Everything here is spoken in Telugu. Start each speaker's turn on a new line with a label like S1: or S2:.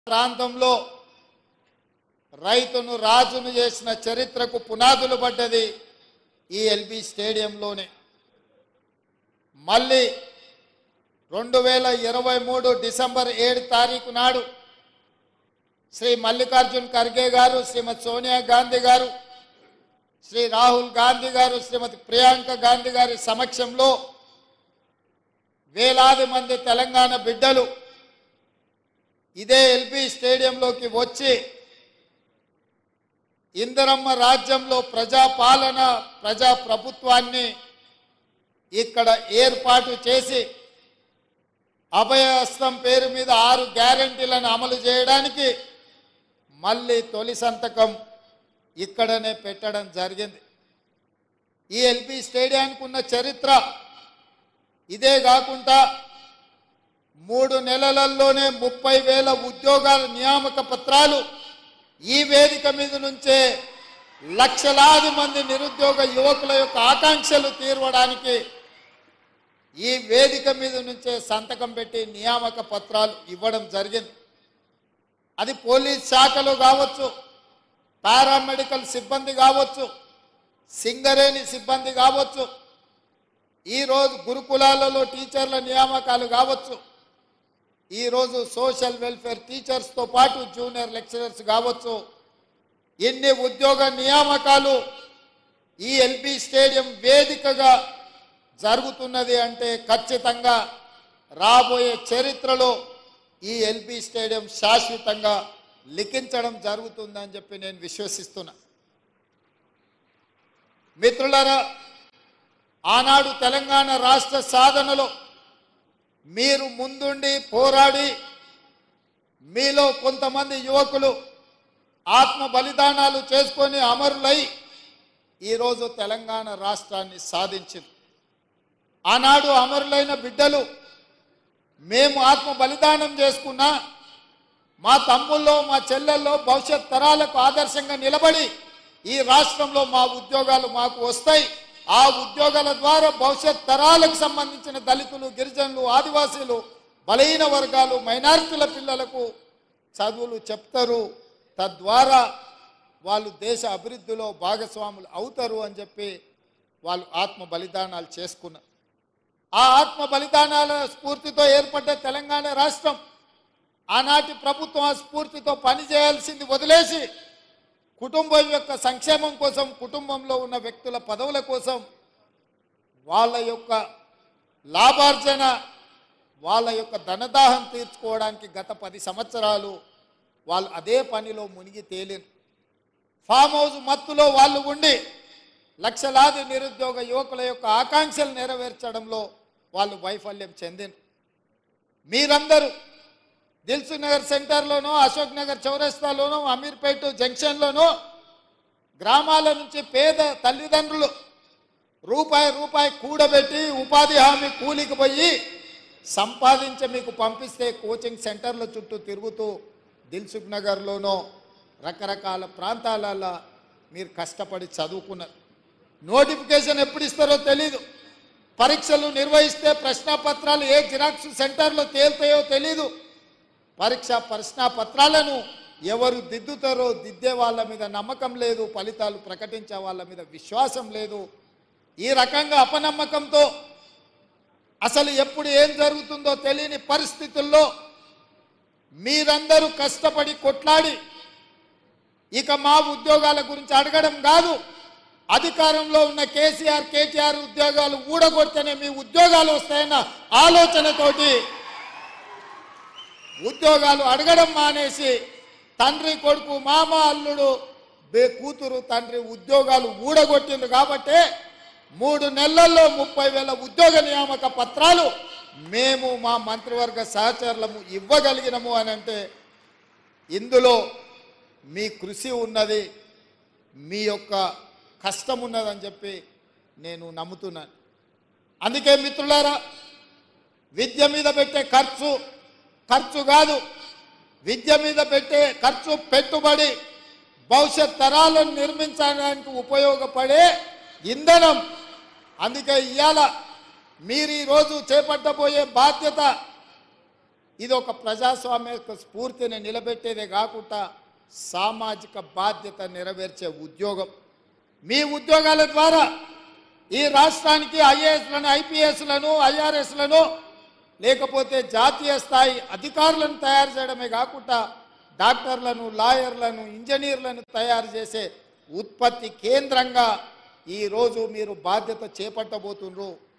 S1: ప్రాంతంలో రైతును రాజును చేసిన చరిత్రకు పునాదులు పడ్డది ఈ ఎల్బీ స్టేడియంలోనే. మళ్ళీ 2023 డిసెంబర్ 7 తారీఖు నాడు శ్రీ మల్లికార్జున్ ఖర్గే గారు, శ్రీమతి సోనియా గాంధీ గారు, శ్రీ రాహుల్ గాంధీ గారు, శ్రీమతి ప్రియాంక గాంధీ గారి సమక్షంలో వేలాది మంది తెలంగాణ బిడ్డలు ఇదే ఎల్బీ స్టేడియంలోకి వచ్చి ఇందిరమ్మ రాజ్యంలో ప్రజాపాలన, ప్రజాప్రభుత్వాన్ని ఇక్కడ ఏర్పాటు చేసి అభయహస్తం పేరు మీద 6 గ్యారెంటీలను అమలు చేయడానికి మళ్ళీ తొలి సంతకం ఇక్కడనే పెట్టడం జరిగింది. ఈ ఎల్బీ స్టేడియానికి ఉన్న చరిత్ర ఇదే కాకుండా 3 నెలలలోనే 30,000 ఉద్యోగాల నియామక పత్రాలు ఈ వేదిక మీద నుంచే లక్షలాది మంది నిరుద్యోగ యువకుల యొక్క ఆకాంక్షలు తీర్చడానికి ఈ వేదిక మీద నుంచే సంతకం పెట్టి నియామక పత్రాలు ఇవ్వడం జరిగింది. అది పోలీస్ శాఖలో కావచ్చు, పారామెడికల్ సిబ్బంది కావచ్చు, సింగరేణి సిబ్బంది కావచ్చు, ఈరోజు గురుకులాలలో టీచర్ల నియామకాలు కావచ్చు, ఈరోజు సోషల్ వెల్ఫేర్ టీచర్స్తో పాటు జూనియర్ లెక్చరర్స్ కావచ్చు. ఎన్ని ఉద్యోగ నియామకాలు ఈ ఎల్బీ స్టేడియం వేదికగా జరుగుతున్నది అంటే ఖచ్చితంగా రాబోయే చరిత్రలో ఈ ఎల్బీ స్టేడియం శాశ్వతంగా లిఖించడం జరుగుతుందని చెప్పి నేను విశ్వసిస్తున్నా. మిత్రులారా, ఆనాడు తెలంగాణ రాష్ట్ర సాధనలో మీరు ముందుండి పోరాడి మీలో కొంతమంది యువకులు ఆత్మ బలిదానాలు చేసుకొని అమరులై ఈరోజు తెలంగాణ రాష్ట్రాన్ని సాధించింది. ఆనాడు అమరులైన బిడ్డలు మేము ఆత్మ బలిదానం చేసుకున్నా మా తమ్ముల్లో మా చెల్లెల్లో భవిష్యత్ తరాలకు ఆదర్శంగా నిలబడి ఈ రాష్ట్రంలో మా ఉద్యోగాలు మాకు వస్తాయి, ఆ ఉద్యోగాల ద్వారా భవిష్యత్ తరాలకు సంబంధించిన దళితులు, గిరిజనులు, ఆదివాసీలు, బలహీన వర్గాలు, మైనారిటీల పిల్లలకు చదువులు చెప్తారు, తద్వారా వాళ్ళు దేశ అభివృద్ధిలో భాగస్వాములు అవుతారు అని చెప్పి వాళ్ళు ఆత్మ బలిదానాలు చేసుకున్నారు. ఆ ఆత్మ బలిదానాల స్ఫూర్తితో ఏర్పడ్డ తెలంగాణ రాష్ట్రం ఆనాటి ప్రభుత్వం ఆ స్ఫూర్తితో పనిచేయాల్సింది వదిలేసి కుటుంబం యొక్క సంక్షేమం కోసం, కుటుంబంలో ఉన్న వ్యక్తుల పదవుల కోసం, వాళ్ళ యొక్క లాభార్జన, వాళ్ళ యొక్క ధనదాహం తీర్చుకోవడానికి గత 10 సంవత్సరాలు వాళ్ళు అదే పనిలో మునిగి తేలిన ఫామ్ హౌస్ మత్తులో వాళ్ళు ఉండి లక్షలాది నిరుద్యోగ యువకుల యొక్క ఆకాంక్షలు నెరవేర్చడంలో వాళ్ళు వైఫల్యం చెందిన. మీరందరూ దిల్సుఖ్ నగర్ సెంటర్లోనో, అశోక్ నగర్ చౌరస్తాలోనో, అమీర్పేట జంక్షన్లోనో గ్రామాల నుంచి పేద తల్లిదండ్రులు రూపాయి కూడబెట్టి ఉపాధి హామీ కూలికి పోయి సంపాదించి మీకు పంపిస్తే కోచింగ్ సెంటర్ల చుట్టూ తిరుగుతూ దిల్సుఖ్ నగర్లోనో రకరకాల ప్రాంతాలలో మీరు కష్టపడి చదువుకున్నారు. నోటిఫికేషన్ ఎప్పుడు ఇస్తారో తెలీదు, పరీక్షలు నిర్వహిస్తే ప్రశ్నాపత్రాలు ఏ జిరాక్స్ సెంటర్లో తేలుతాయో తెలీదు, ప్రశ్నాపత్రాలను ఎవరు దిద్దుతారో దిద్దే వాళ్ళ మీద నమ్మకం లేదు, ఫలితాలు ప్రకటించే వాళ్ళ మీద విశ్వాసం లేదు. ఈ రకంగా అపనమ్మకంతో అసలు ఎప్పుడు ఏం జరుగుతుందో తెలియని పరిస్థితుల్లో మీరందరూ కష్టపడి కొట్లాడి ఇక మా ఉద్యోగాల గురించి అడగడం కాదు, అధికారంలో ఉన్న కేసీఆర్, కేటీఆర్ ఉద్యోగాలు ఊడగొడితేనే మీ ఉద్యోగాలు వస్తాయన్న ఆలోచనతోటి ఉద్యోగాలు అడగడం మానేసి తండ్రి కొడుకు, మామ అల్లుడు, కూతురు తండ్రి ఉద్యోగాలు ఊడగొట్టింది. కాబట్టి 3 నెలల్లో 30,000 ఉద్యోగ నియామక పత్రాలు మేము మా మంత్రివర్గ సహచరులము ఇవ్వగలిగినము అని అంటే ఇందులో మీ కృషి ఉన్నది, మీ యొక్క కష్టం ఉన్నదని చెప్పి నేను నమ్ముతున్నాను. అందుకే మిత్రులారా, విద్య మీద పెట్టే ఖర్చు కాదు, విద్య మీద పెట్టే ఖర్చు పెట్టుబడి భవిష్యత్ తరాలను నిర్మించడానికి ఉపయోగపడే ఇంధనం. అందుకే ఇవాళ మీరు ఈరోజు చేపట్టబోయే బాధ్యత ఇది ఒక ప్రజాస్వామ్య స్ఫూర్తిని నిలబెట్టేదే కాకుండా సామాజిక బాధ్యత నెరవేర్చే ఉద్యోగం. మీ ఉద్యోగాల ద్వారా ఈ రాష్ట్రానికి ఐఏఎస్లను, ఐపీఎస్లను, ఐఆర్ఎస్లను లేకపోతే జాతీయ స్థాయి అధికారులను తయారు చేయడమే కాకుండా డాక్టర్లను, లాయర్లను, ఇంజనీర్లను తయారు చేసే ఉత్పత్తి కేంద్రంగా ఈరోజు మీరు బాధ్యత చేపట్టబోతున్నారు.